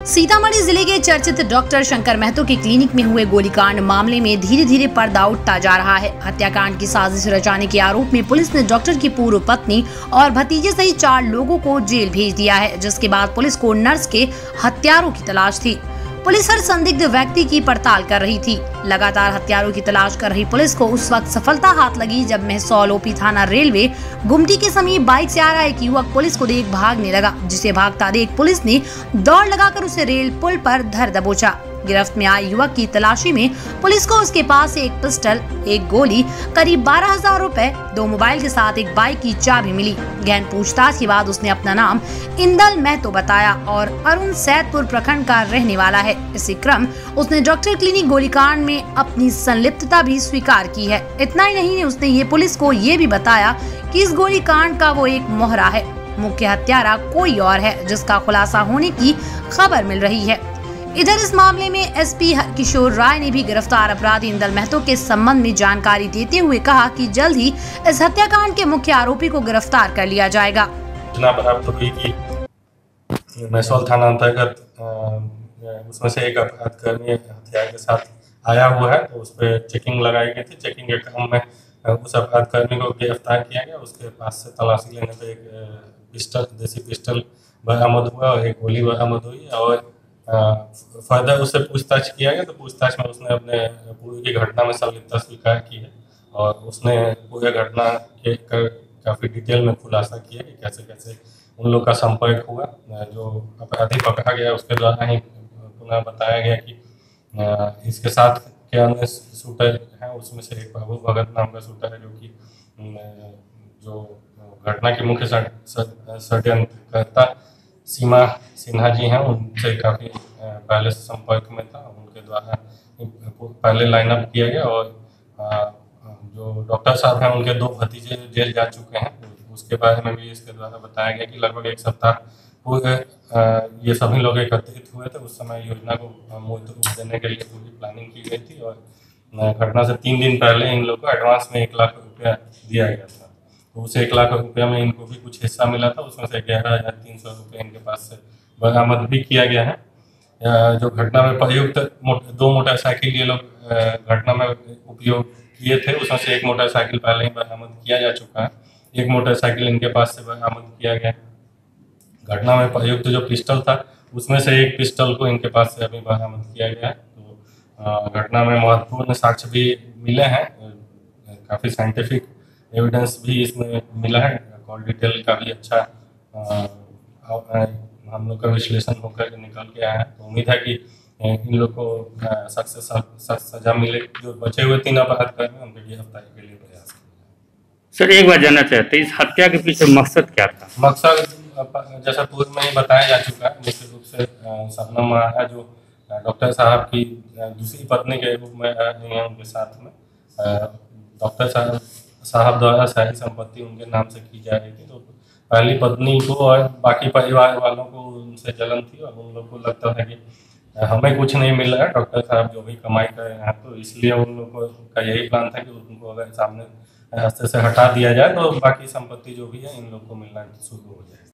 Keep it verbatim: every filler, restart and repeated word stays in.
सीतामढ़ी जिले के चर्चित डॉक्टर शंकर महतो के क्लिनिक में हुए गोलीकांड मामले में धीरे धीरे पर्दा उठता जा रहा है। हत्याकांड की साजिश रचाने के आरोप में पुलिस ने डॉक्टर की पूर्व पत्नी और भतीजे सहित चार लोगों को जेल भेज दिया है, जिसके बाद पुलिस को नर्स के हत्यारों की तलाश थी। पुलिस हर संदिग्ध व्यक्ति की पड़ताल कर रही थी। लगातार हत्यारों की तलाश कर रही पुलिस को उस वक्त सफलता हाथ लगी जब महसौल ओपी थाना रेलवे गुमटी के समीप बाइक से आ रहा एक युवक पुलिस को देख भागने लगा, जिसे भागता देख पुलिस ने दौड़ लगाकर उसे रेल पुल पर धर दबोचा। गिरफ्त में आए युवक की तलाशी में पुलिस को उसके पास से एक पिस्टल, एक गोली, करीब बारह हजार रूपए, दो मोबाइल के साथ एक बाइक की चाबी मिली। गहन पूछताछ के बाद उसने अपना नाम इंदल महतो बताया और अरुण सैदपुर प्रखंड का रहने वाला है। इसी क्रम उसने डॉक्टर क्लिनिक गोलीकांड में अपनी संलिप्तता भी स्वीकार की है। इतना ही नहीं, उसने ये पुलिस को ये भी बताया कि इस गोलीकांड का वो एक मोहरा है। मुख्य हत्यारा कोई और है, जिसका खुलासा होने की खबर मिल रही है। इधर इस मामले में एसपी किशोर राय ने भी गिरफ्तार अपराधी इंदल महतो के संबंध में जानकारी देते हुए कहा कि जल्द ही इस हत्याकांड के मुख्य आरोपी को गिरफ्तार कर लिया जाएगा। सूचना प्राप्त हुई कि महसौल थाना अंतर्गत उसमें से एक अपराधकर्मी हथियार के साथ आया हुआ है, तो उस पर चेकिंग लगाई गई थी। चेकिंग के क्रम में उस अपराधकर्मी को गिरफ्तार किया गया। उसके पास से तलाशी लेने पर एक पिस्टल, देसी पिस्टल बरामद हुआ और एक गोली बरामद हुई और फर्दर उससे पूछताछ किया गया। तो पूछताछ में उसने अपने पूरी की घटना में संलिप्तता स्वीकार की है और उसने पूरे घटना के काफ़ी डिटेल में खुलासा किया कि कैसे कैसे उन लोग का संपर्क हुआ। जो अपराधी पकड़ा गया उसके द्वारा ही पुनः बताया गया कि इसके साथ के अन्य शूटर हैं, उसमें से एक प्रभु भगत नाम का शूटर है, जो कि जो घटना के मुख्य षड्यंत्रकर्ता सीमा सिन्हा जी हैं, उनसे काफ़ी पहले से संपर्क में था। उनके द्वारा पहले लाइनअप किया गया और जो डॉक्टर साहब हैं उनके दो भतीजे जेल जा चुके हैं, उसके बारे में भी इसके द्वारा बताया गया कि लगभग एक सप्ताह पूरे ये सभी लोग एकत्रित हुए थे। उस समय योजना को मूर्त रूप देने के लिए पूरी प्लानिंग की गई थी और घटना से तीन दिन पहले इन लोग को एडवांस में एक लाख रुपया दिया गया था। तो उस एक लाख रुपये में इनको भी कुछ हिस्सा मिला था। उसमें से ग्यारह हजार तीन सौ रुपये इनके पास से बरामद भी किया गया है। जो घटना में प्रयुक्त दो मोटरसाइकिल ये लोग घटना में उपयोग किए थे, उसमें से एक मोटरसाइकिल पहले ही बरामद किया जा चुका है। एक मोटरसाइकिल इनके पास से बरामद किया गया है। घटना में प्रयुक्त जो पिस्टल था, उसमें से एक पिस्टल को इनके पास से अभी बरामद किया गया है। तो घटना में महत्वपूर्ण साक्ष्य भी मिले हैं, काफ़ी साइंटिफिक एविडेंस भी इसमें मिला है। कॉल डिटेल का भी अच्छा आ, हम लोग का विश्लेषण होकर निकल के आया है। तो उम्मीद है कि इन लोग को सख्त से सख्त सजा मिले। जो बचे हुए तीन अपराधकर्मी उनके गिरफ्तारी के लिए प्रयास किया। सर, एक बार जानना चाहते हैं, इस हत्या के पीछे मकसद क्या था? मकसद जैसा पूर्व में ही बताया जा चुका है, निश्चित रूप से शबनम महाराज जो डॉक्टर साहब की दूसरी पत्नी के रूप में रही हैं, उनके साथ में डॉक्टर साहब साहब द्वारा सारी संपत्ति उनके नाम से की जा रही थी। तो पहली पत्नी को और बाकी परिवार वालों को उनसे जलन थी और उन लोग को लगता था कि हमें कुछ नहीं मिल रहा है, डॉक्टर साहब जो भी कमाई कर रहे हैं, तो इसलिए उन लोगों का यही प्लान था कि उनको अगर सामने रास्ते से हटा दिया जाए तो बाकी संपत्ति जो भी है इन लोग को मिलना शुरू हो जाए।